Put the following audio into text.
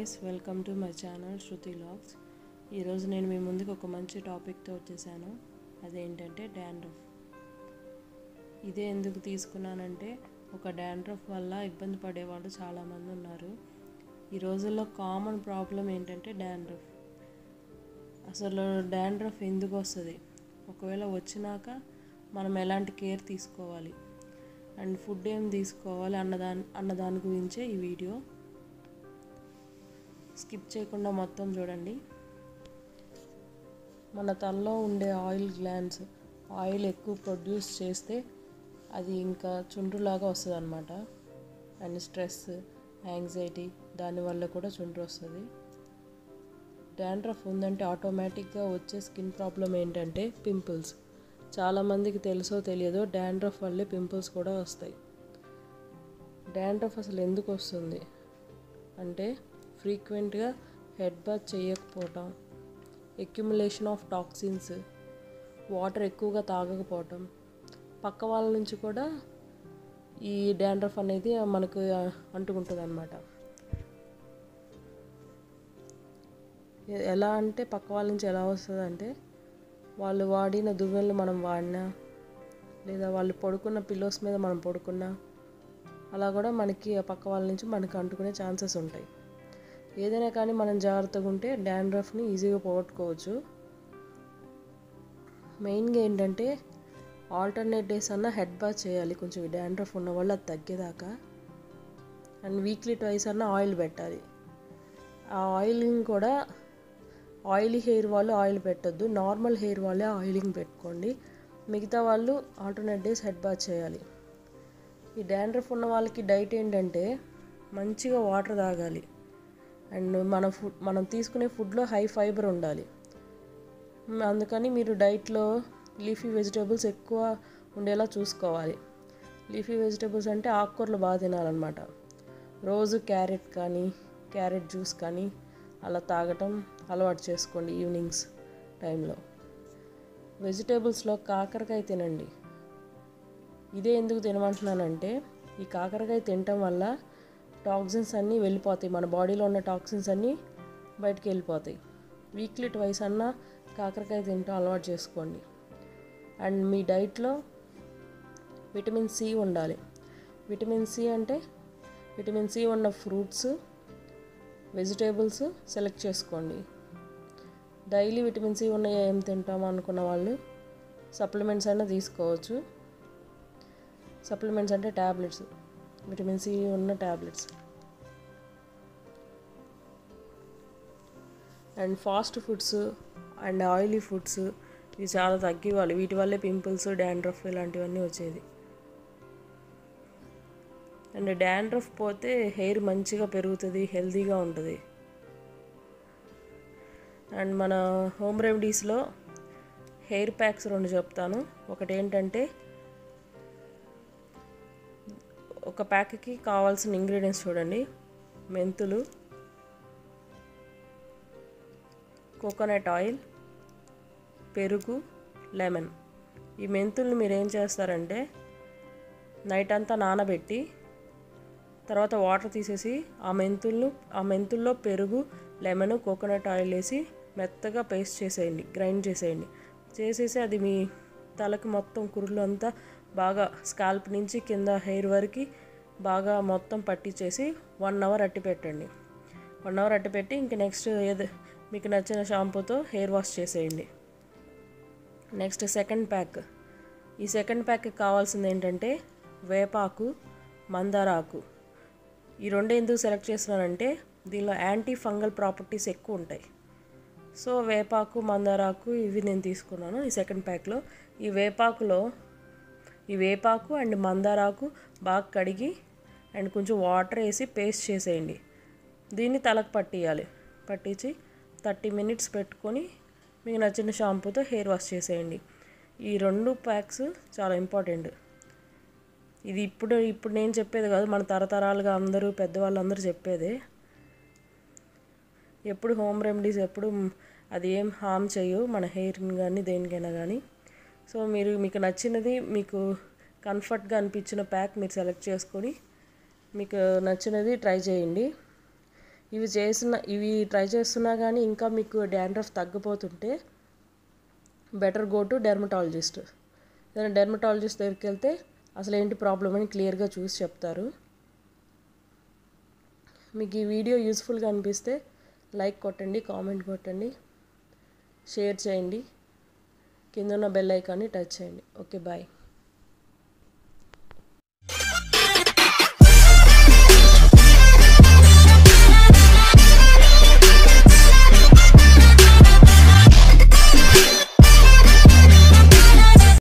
Guys, welcome to my channel Shruti vlogs. ఈరోజు నేను మీ ముందుకు ఒక మంచి టాపిక్తో వచ్చేసాను. అదేంటంటే డాండ్రఫ్. ఇదే ఎందుకు తీసుకున్నానంటే ఒక డాండ్రఫ్ వల్ల ఇబ్బంది పడేవాళ్ళు చాలామంది ఉన్నారు. ఈ రోజుల్లో కామన్ ప్రాబ్లం ఏంటంటే డాండ్రఫ్. అసలు డాండ్రఫ్ ఎందుకు వస్తుంది, ఒకవేళ వచ్చినాక మనం ఎలాంటి కేర్ తీసుకోవాలి అండ్ ఫుడ్ ఏం తీసుకోవాలి అన్నదాని గురించే ఈ వీడియో. స్కిప్ చేయకుండా మొత్తం చూడండి. మన తలలో ఉండే ఆయిల్ గ్లాండ్స్ ఆయిల్ ఎక్కువ ప్రొడ్యూస్ చేస్తే అది ఇంకా చుండ్రులాగా వస్తుంది అన్నమాట. అండ్ స్ట్రెస్, యాంగ్జైటీ దానివల్ల కూడా చుండ్రు వస్తుంది. డాండ్రఫ్ ఉందంటే ఆటోమేటిక్గా వచ్చే స్కిన్ ప్రాబ్లం ఏంటంటే పింపుల్స్. చాలామందికి తెలుసో తెలియదో డాండ్రఫ్ వల్లే పింపుల్స్ కూడా వస్తాయి. డాండ్రఫ్ అసలు ఎందుకు వస్తుంది అంటే ఫ్రీక్వెంట్గా హెడ్ బాత్ చేయకపోవటం, అక్యుములేషన్ ఆఫ్ టాక్సిన్స్, వాటర్ ఎక్కువగా తాగకపోవటం, పక్క వాళ్ళ నుంచి కూడా ఈ డాండ్రఫ్ అనేది మనకు అంటుకుంటుంది అన్నమాట. ఎలా అంటే పక్క వాళ్ళ నుంచి ఎలా వస్తుంది అంటే వాళ్ళు వాడిన దువ్వెనలు మనం వాడినా, లేదా వాళ్ళు పడుకున్న పిల్లోస్ మీద మనం పడుకున్నా, అలా కూడా మనకి పక్క వాళ్ళ నుంచి మనకు అంటుకునే ఛాన్సెస్ ఉంటాయి. ఏదైనా కానీ మనం జాగ్రత్తగా ఉంటే డాండ్రఫ్ని ఈజీగా పోగొట్టుకోవచ్చు. మెయిన్గా ఏంటంటే ఆల్టర్నేట్ డేస్ అన్న హెడ్ బాత్ చేయాలి కొంచెం డాండ్రఫ్ ఉన్న వాళ్ళు అది తగ్గేదాకా. అండ్ వీక్లీ ట్వైస్ అన్న ఆయిల్ పెట్టాలి. ఆ ఆయిలింగ్ కూడా ఆయిలీ హెయిర్ వాళ్ళు ఆయిల్ పెట్టొద్దు, నార్మల్ హెయిర్ వాళ్ళే ఆయిలింగ్ పెట్టుకోండి. మిగతా వాళ్ళు ఆల్టర్నేట్ డేస్ హెడ్ బాత్ చేయాలి. ఈ డాండ్రఫ్ ఉన్న వాళ్ళకి డైట్ ఏంటంటే మంచిగా వాటర్ తాగాలి. అండ్ మనం తీసుకునే ఫుడ్లో హై ఫైబర్ ఉండాలి. అందుకని మీరు డైట్లో లీఫీ వెజిటేబుల్స్ ఎక్కువ ఉండేలా చూసుకోవాలి. లీఫీ వెజిటేబుల్స్ అంటే ఆకుకూరలు బాగా తినాలన్నమాట. రోజు క్యారెట్ జ్యూస్ కానీ అలా తాగటం అలవాటు చేసుకోండి ఈవినింగ్స్ టైంలో. వెజిటేబుల్స్లో కాకరకాయ తినండి. ఇదే ఎందుకు తినమంటున్నానంటే ఈ కాకరకాయ తినటం వల్ల టాక్సిన్స్ అన్నీ వెళ్ళిపోతాయి, మన బాడీలో ఉన్న టాక్సిన్స్ అన్నీ బయటికి వెళ్ళిపోతాయి. వీక్లీ ట్వైస్ అన్నా కాకరకాయ తినటం అలవాటు చేసుకోండి. అండ్ మీ డైట్లో విటమిన్ సి ఉండాలి. విటమిన్ సి అంటే విటమిన్ సి ఉన్న ఫ్రూట్స్, వెజిటేబుల్స్ సెలెక్ట్ చేసుకోండి. డైలీ విటమిన్ సి ఉన్న ఏం తింటాము అనుకున్న వాళ్ళు సప్లిమెంట్స్ అయినా తీసుకోవచ్చు. సప్లిమెంట్స్ అంటే ట్యాబ్లెట్స్, విటమిన్ సి ఉన్న tablets. And fast foods and oily foods ఇవి చాలా తగ్గివ్వాలి. వీటి వల్లే పింపుల్స్, డాండ్రఫ్ ఇలాంటివన్నీ వచ్చేది. అండ్ డాండ్రఫ్ పోతే హెయిర్ మంచిగా పెరుగుతుంది, హెల్తీగా ఉంటుంది. అండ్ మన హోమ్ రెమెడీస్లో హెయిర్ ప్యాక్స్ 2 చెప్తాను. ఒకటి ఏంటంటే ఒక ప్యాక్కి కావాల్సిన ఇంగ్రీడియంట్స్ చూడండి. మెంతులు, కోకోనట్ ఆయిల్, పెరుగు, లెమన్. ఈ మెంతుల్ని మీరు ఏం చేస్తారంటే నైట్ అంతా నానబెట్టి తర్వాత వాటర్ తీసేసి ఆ మెంతుల్లో పెరుగు, లెమన్, కోకోనట్ ఆయిల్ వేసి మెత్తగా పేస్ట్ చేసేయండి, గ్రైండ్ చేసేయండి. చేసేసి అది మీ తలకి మొత్తం కురులు అంతా బాగా స్కాల్ప్ నుంచి కింద హెయిర్ వరకు బాగా మొత్తం పట్టించేసి 1 అవర్ అట్టి పెట్టండి. 1 అవర్ అట్టి పెట్టి ఇంక నెక్స్ట్ మీకు నచ్చిన షాంపూతో హెయిర్ వాష్ చేసేయండి. Next second pack. ఈ సెకండ్ ప్యాక్కి కావాల్సింది ఏంటంటే వేపాకు, మందార ఆకు. ఈ 2 ఎందుకు సెలెక్ట్ చేస్తున్నానంటే దీనిలో యాంటీ ఫంగల్ ప్రాపర్టీస్ ఎక్కువ ఉంటాయి. సో వేపాకు, మందారాకు ఇవి నేను తీసుకున్నాను ఈ సెకండ్ ప్యాక్లో. ఈ వేపాకు అండ్ మందారాకు బాగా కడిగి అండ్ కొంచెం వాటర్ వేసి పేస్ట్ చేసేయండి. దీన్ని తలకు పట్టించి 30 మినిట్స్ పెట్టుకొని మీకు నచ్చిన షాంపూతో హెయిర్ వాష్ చేసేయండి. ఈ 2 ప్యాక్స్ చాలా ఇంపార్టెంట్. ఇది ఇప్పుడు నేను చెప్పేది కాదు, మన తరతరాలుగా అందరూ పెద్దవాళ్ళందరూ చెప్పేదే. ఎప్పుడు హోమ్ రెమెడీస్ ఎప్పుడు అది ఏం హామ్ చేయవు మన హెయిర్ని కానీ దేనికైనా కానీ. సో మీకు నచ్చినది, మీకు కంఫర్ట్గా అనిపించిన ప్యాక్ మీరు సెలెక్ట్ చేసుకొని మీకు నచ్చినది ట్రై చేయండి. ఇవి ట్రై చేస్తున్నా కానీ ఇంకా మీకు డాండ్రఫ్ తగ్గపోతుంటే బెటర్ గో టు డెర్మటాలజిస్ట్. ఏదైనా డెర్మటాలజిస్ట్ దగ్గరికి వెళ్తే అసలు ఏంటి ప్రాబ్లం అని క్లియర్గా చూసి చెప్తారు. మీకు ఈ వీడియో యూస్ఫుల్గా అనిపిస్తే లైక్ కొట్టండి, కామెంట్ కొట్టండి, షేర్ చేయండి, కింద ఉన్న బెల్ ఐకాన్ని టచ్ చేయండి. Okay, bye.